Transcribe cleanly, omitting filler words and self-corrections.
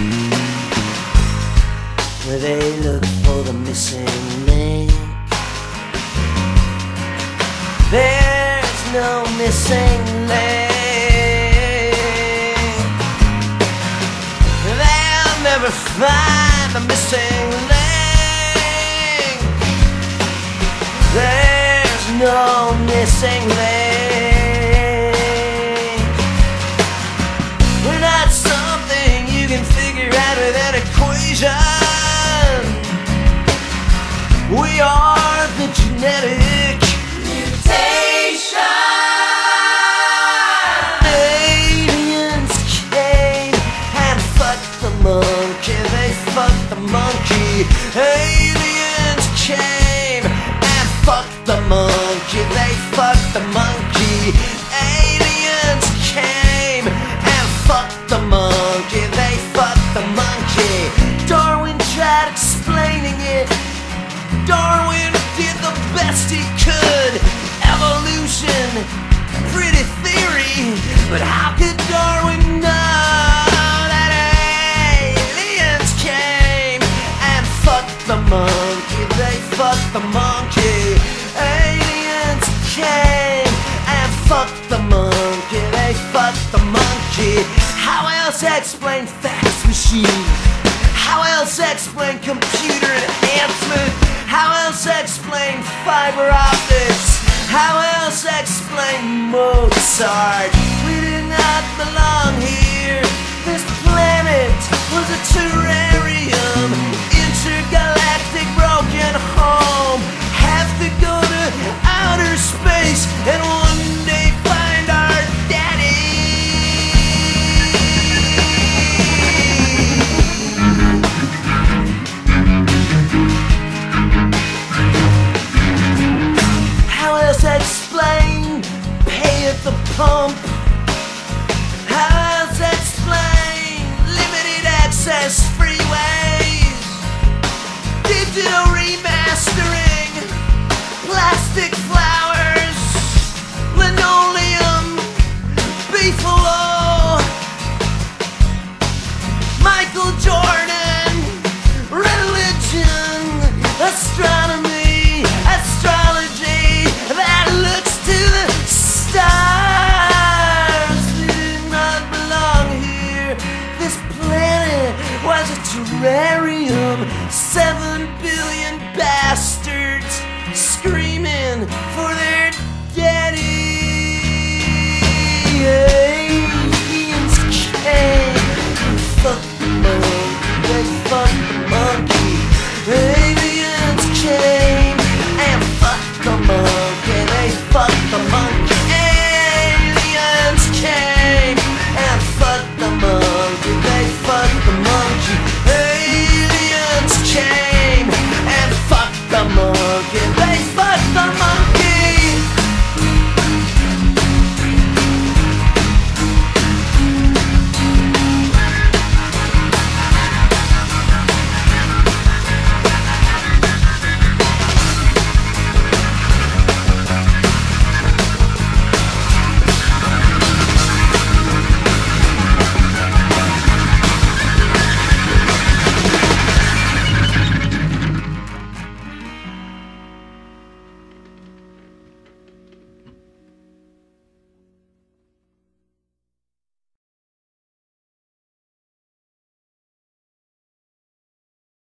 where they look for the missing link. There's no missing link. They'll never find the missing link. There's no missing link. We're not something you can figure out with an equation. We are the genetic mutation. Aliens came and fucked the monkey. They fucked the monkey. Aliens came and fucked the monkey. They fucked the monkey. Aliens came and fucked the monkey. They fucked the monkey. Darwin tried explaining it. Darwin did the best he could. Evolution, pretty theory, but how could Darwin know that aliens came and fucked the monkey? They fucked the monkey. Aliens came and fucked the monkey. They fucked the monkey. How else explain fax machine? How else explain computer enhancement? How else explain fiber optics? How else explain Mozart? We did not belong here. This planet was a terrarium, intergalactic broken home. Have to go to outer space and one day find our daddy. How else explain pay at the pump? How else explain limited access freeways? Digital remastering, plastic flowers, linoleum, beefalo, Michael Jordan, religion, astronomy, astrology that looks to the stars. We do not belong here. This planet was a terrarium. 7 billion